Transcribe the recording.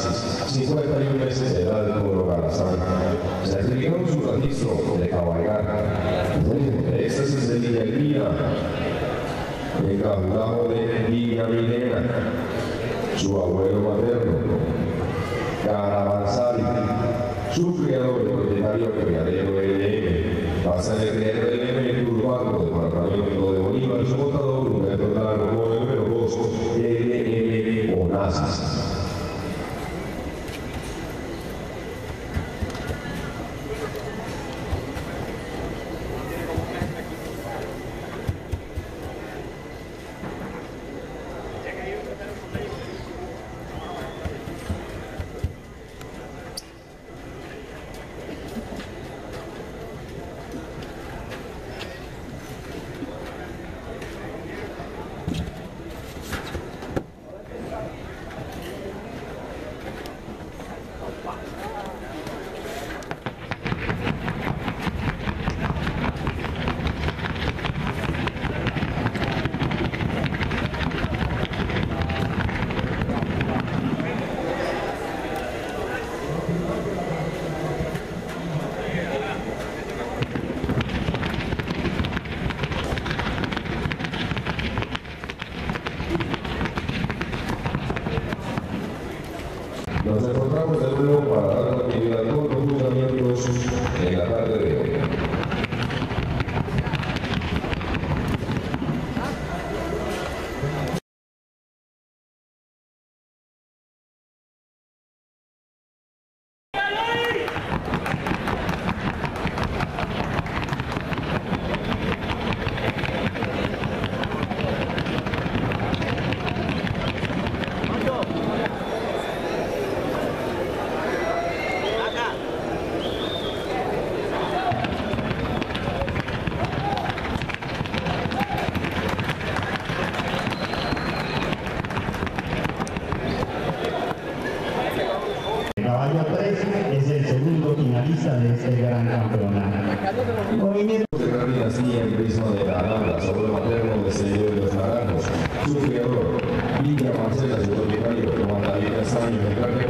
Onassis, 51 meses de edad por Garazán. Se adquirieron su registro de cabalgar, de éxtasis de Villa Elvira, de Cabulajo de Villa Milena, su abuelo materno, Caravanzari, su criador y propietario criadero LM, pasa de criadero LM urbano, departamento de Bolívar, y su montador, Humberto Largo, número 2, LM Onassis. Nos encontramos de nuevo para dar continuidad a todos los juzgamientos en la tarde de hoy. Caballo 3 es el segundo finalista de este gran campeonato. Movimiento de gran dinastía en Prisma de la Alhambra, abuelo materno de Señor de los Naranjos, su criador, Villa Marcela, su propietario, Juan David Castaño,